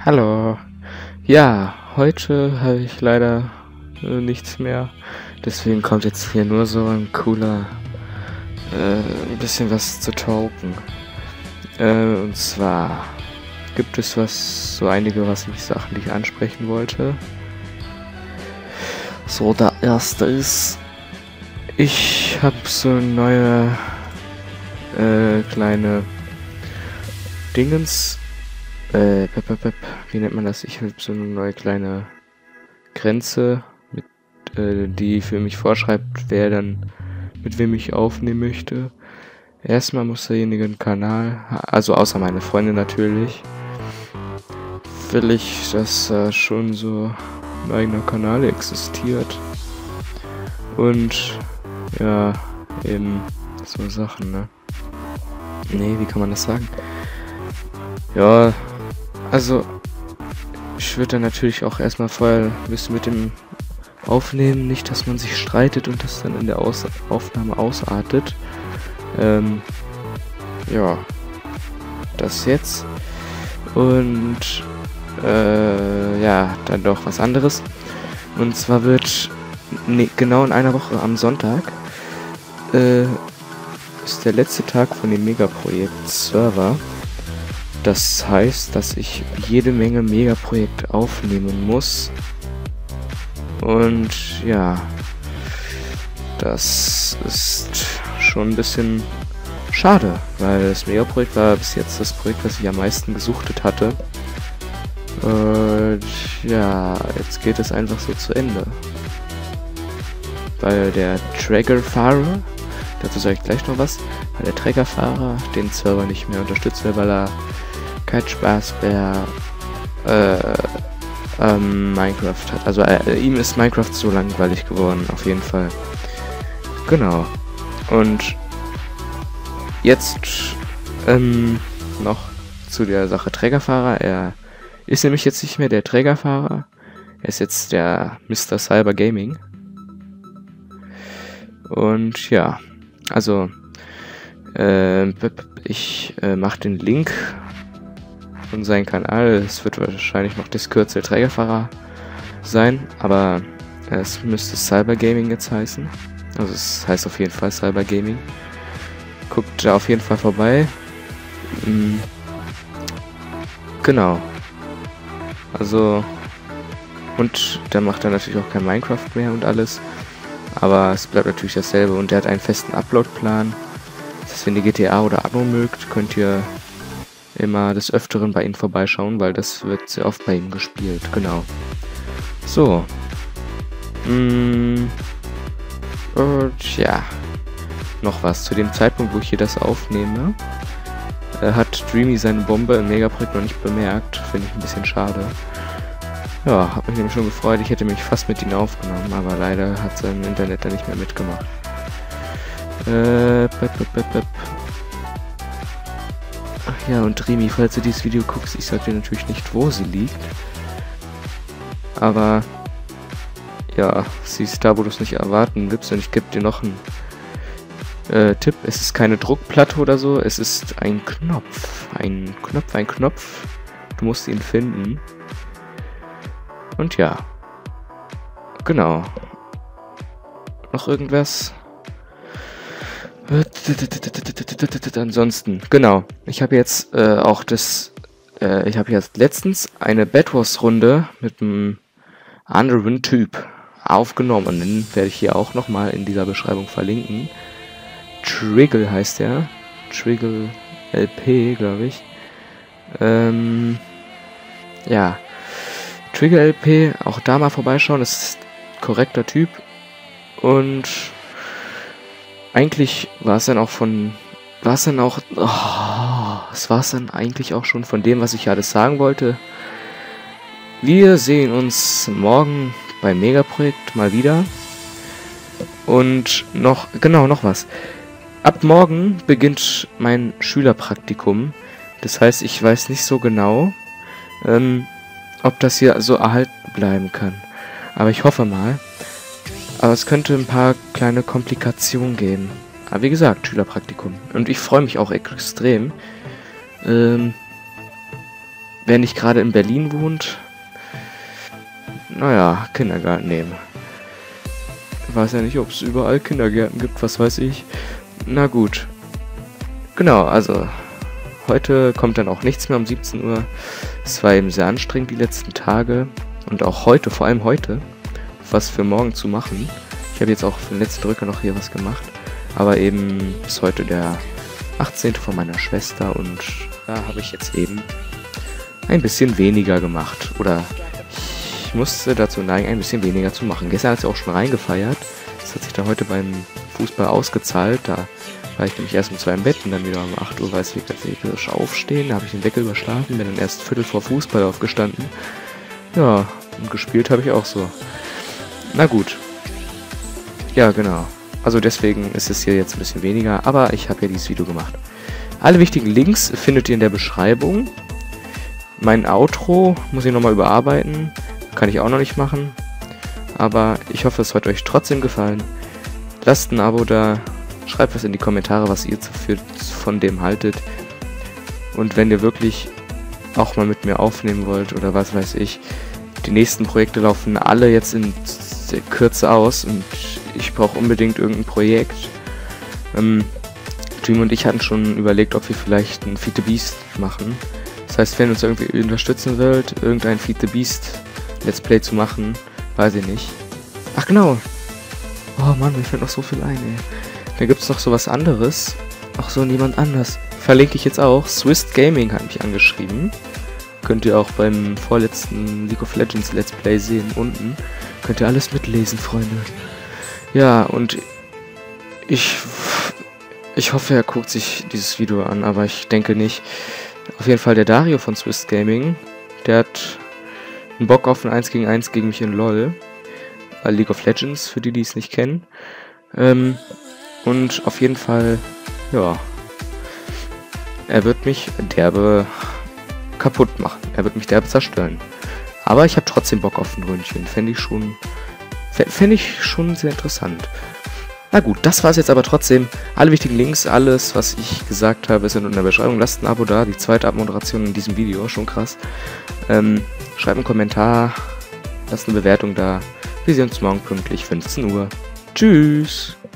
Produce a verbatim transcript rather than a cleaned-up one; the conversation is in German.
Hallo. Ja, heute habe ich leider äh, nichts mehr. Deswegen kommt jetzt hier nur so ein cooler, äh, ein bisschen was zu talken. Äh, und zwar gibt es was, so einige was ich Sachen, die ich ansprechen wollte. So, der erste ist, ich habe so neue äh, kleine Dingens. Äh, pep, pep, pep. Wie nennt man das? Ich habe so eine neue kleine Grenze, mit, äh, die für mich vorschreibt, wer dann mit wem ich aufnehmen möchte. Erstmal muss derjenige einen Kanal, also außer meine Freunde natürlich, will ich, dass da schon so ein eigener Kanal existiert. Und ja, eben so Sachen, ne? Nee, wie kann man das sagen? Ja, also ich würde dann natürlich auch erstmal vorher ein bisschen mit dem aufnehmen, nicht, dass man sich streitet und das dann in der Aus Aufnahme ausartet. Ähm, ja, das jetzt. Und äh, ja, dann doch was anderes. Und zwar wird ne, genau in einer Woche am Sonntag äh, ist der letzte Tag von dem Megaprojekt-Server. Das heißt, dass ich jede Menge Megaprojekte aufnehmen muss. Und ja, das ist schon ein bisschen schade, weil das Megaprojekt war bis jetzt das Projekt, das ich am meisten gesuchtet hatte. Und ja, jetzt geht es einfach so zu Ende. Weil der Tracker-Fahrer, dazu sage ich gleich noch was, weil der Tracker-Fahrer den Server nicht mehr unterstützt, weil er keinen Spaß mehr äh, ähm, Minecraft hat. Also äh, ihm ist Minecraft so langweilig geworden, auf jeden Fall. Genau. Und jetzt ähm, noch zu der Sache Trägerfahrer. Er ist nämlich jetzt nicht mehr der Trägerfahrer. Er ist jetzt der Mister Cyber Gaming. Und ja, also äh, ich äh, mache den Link von seinem Kanal. Es wird wahrscheinlich noch das Kürzel Trägerfahrer sein, aber es müsste Cyber Gaming jetzt heißen. Also es heißt auf jeden Fall Cyber Gaming. Guckt da auf jeden Fall vorbei. Mhm. Genau. Also und der macht dann natürlich auch kein Minecraft mehr und alles. Aber es bleibt natürlich dasselbe und der hat einen festen Upload-Plan. Das heißt, wenn ihr G T A oder Anno mögt, könnt ihr immer des Öfteren bei ihm vorbeischauen, weil das wird sehr oft bei ihm gespielt. Genau. So. Mm. Und ja. Noch was. Zu dem Zeitpunkt, wo ich hier das aufnehme, äh, hat Dreamy seine Bombe im Megaprojekt noch nicht bemerkt. Finde ich ein bisschen schade. Ja, hab mich nämlich schon gefreut. Ich hätte mich fast mit ihm aufgenommen, aber leider hat sein Internet da nicht mehr mitgemacht. Äh, bep, bep, bep, bep. Ach ja, und Dreamy, falls du dieses Video guckst, ich sag dir natürlich nicht, wo sie liegt. Aber ja, sie ist da, wo du es nicht erwarten willst. Und ich gebe dir noch einen äh, Tipp. Es ist keine Druckplatte oder so, es ist ein Knopf. Ein Knopf, ein Knopf. Du musst ihn finden. Und ja. Genau. Noch irgendwas? Ansonsten, genau. Ich habe jetzt äh, auch das... Äh, ich habe jetzt letztens eine Bed Wars Runde mit einem anderen Typ aufgenommen. Den werde ich hier auch nochmal in dieser Beschreibung verlinken. Triggle heißt er. Triggle L P, glaube ich. Ähm... Ja. Trigger L P, auch da mal vorbeischauen, das ist ein korrekter Typ. Und eigentlich war es dann auch von, war es dann auch, oh, es war es dann eigentlich auch schon von dem, was ich alles sagen wollte. Wir sehen uns morgen beim Megaprojekt mal wieder. Und noch, genau, noch was. Ab morgen beginnt mein Schülerpraktikum. Das heißt, ich weiß nicht so genau, ähm, ob das hier so erhalten bleiben kann. Aber ich hoffe mal. Aber es könnte ein paar kleine Komplikationen geben. Aber wie gesagt, Schülerpraktikum. Und ich freue mich auch extrem. Ähm, wer nicht gerade in Berlin wohnt, naja, Kindergarten nehmen. Ich weiß ja nicht, ob es überall Kindergärten gibt, was weiß ich. Na gut. Genau, also heute kommt dann auch nichts mehr um siebzehn Uhr. Es war eben sehr anstrengend die letzten Tage. Und auch heute, vor allem heute, was für morgen zu machen. Ich habe jetzt auch für den letzten Drücker noch hier was gemacht. Aber eben ist heute der achtzehnte von meiner Schwester und da habe ich jetzt eben ein bisschen weniger gemacht. Oder ich musste dazu neigen, ein bisschen weniger zu machen. Gestern hat sie auch schon reingefeiert. Das hat sich dann heute beim Fußball ausgezahlt. Da war ich nämlich erst um zwei im Bett und dann wieder um acht Uhr, weil es wirklich aufstehen. Da habe ich den Wecker überschlafen, bin dann erst Viertel vor Fußball aufgestanden. Ja, und gespielt habe ich auch so. Na gut. Ja, genau. Also deswegen ist es hier jetzt ein bisschen weniger, aber ich habe ja dieses Video gemacht. Alle wichtigen Links findet ihr in der Beschreibung. Mein Outro muss ich nochmal überarbeiten. Kann ich auch noch nicht machen. Aber ich hoffe, es hat euch trotzdem gefallen. Lasst ein Abo da. Schreibt was in die Kommentare, was ihr für, von dem haltet. Und wenn ihr wirklich auch mal mit mir aufnehmen wollt oder was weiß ich. Die nächsten Projekte laufen alle jetzt in Kürze aus und ich brauche unbedingt irgendein Projekt. Ähm, Dream und ich hatten schon überlegt, ob wir vielleicht ein Feed the Beast machen. Das heißt, wenn ihr uns irgendwie unterstützen wollt, irgendein Feed the Beast Let's Play zu machen, weiß ich nicht. Ach genau. Oh Mann, mir fällt noch so viel ein, ey. Da gibt es noch sowas anderes. Auch so jemand anders. Verlinke ich jetzt auch. Swiss Gaming hat mich angeschrieben. Könnt ihr auch beim vorletzten League of Legends Let's Play sehen, unten. Könnt ihr alles mitlesen, Freunde. Ja, und ich, ich hoffe, er guckt sich dieses Video an, aber ich denke nicht. Auf jeden Fall der Dario von Swiss Gaming, der hat einen Bock auf ein eins gegen eins gegen mich in LOL. Äh, League of Legends, für die, die es nicht kennen. Ähm, und auf jeden Fall, ja, er wird mich derbe kaputt machen. Er wird mich derbe zerstören. Aber ich habe trotzdem Bock auf ein Ründchen. Fände ich schon, fände ich schon sehr interessant. Na gut, das war es jetzt aber trotzdem. Alle wichtigen Links, alles, was ich gesagt habe, sind in der Beschreibung. Lasst ein Abo da. Die zweite Abmoderation in diesem Video, schon krass. Ähm, schreibt einen Kommentar, lasst eine Bewertung da. Wir sehen uns morgen pünktlich fünfzehn Uhr. Tschüss!